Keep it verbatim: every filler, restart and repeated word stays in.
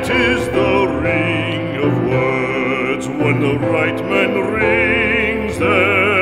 It is the ring of words when the right man rings them.